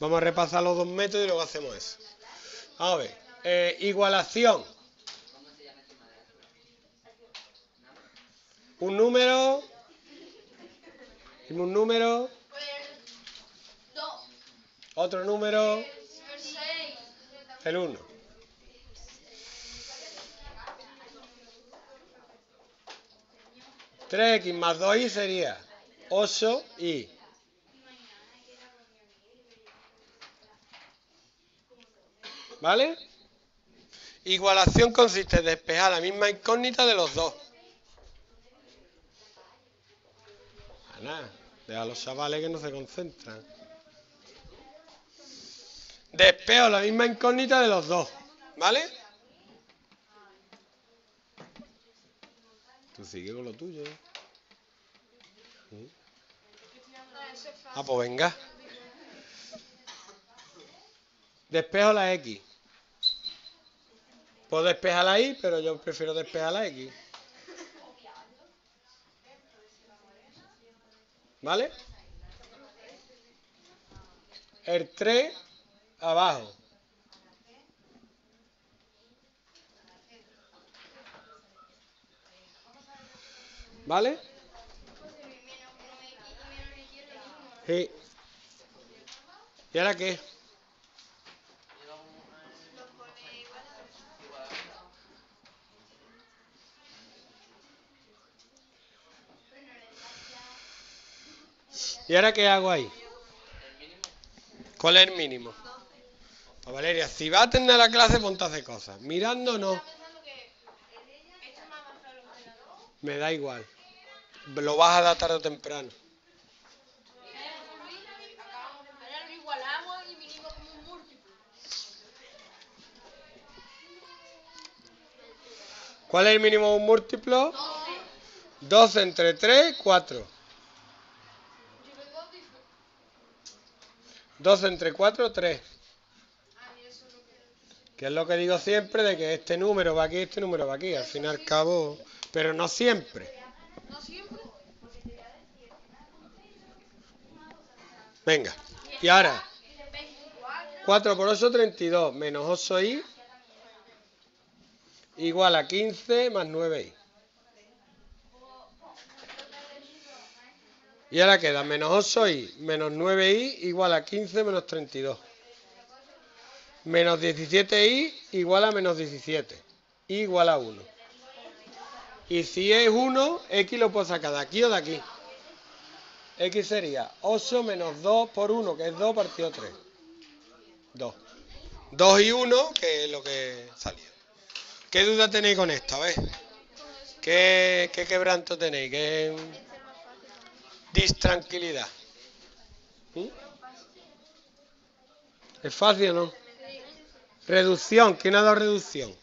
Vamos a repasar los dos métodos y luego hacemos eso. Vamos a ver. Igualación. Un número. Un número. Otro número. El 1. (3x más 2y sería 8y. ¿Vale? Igualación consiste en despejar la misma incógnita de los dos. Ana, deja a los chavales que no se concentran. Despejo la misma incógnita de los dos. ¿Vale? Tú sigue con lo tuyo. Ah, pues venga. Despejo la X. Puedo despejar la Y, pero yo prefiero despejar la X. ¿Vale? El 3 abajo. ¿Vale? Sí. ¿Y ahora qué? ¿Y ahora qué hago ahí? ¿Cuál es el mínimo? Pues Valeria, si va a atender la clase, ponte a hacer cosas. Mirando no. Me da igual. Lo vas a dar tarde o temprano. ¿Cuál es el mínimo de un múltiplo? 2 entre 3, 4. 2 entre 4, 3. Que es lo que digo siempre, de que este número va aquí, este número va aquí. Al fin y al cabo, pero no siempre. Venga, y ahora 4 por 8, 32, menos 8y igual a 15 más 9y. Y ahora queda menos 8y menos 9y igual a 15 menos 32. Menos 17y igual a menos 17. Y igual a 1. Y si es 1, x lo puedo sacar de aquí o de aquí. X sería 8 menos 2 por 1, que es 2 partido 3. 2. 2 y 1, que es lo que salió. ¿Qué duda tenéis con esto? A ver. ¿Qué quebranto tenéis? ¿Qué distranquilidad? ¿Es fácil o no? Reducción. ¿Quién ha dado reducción?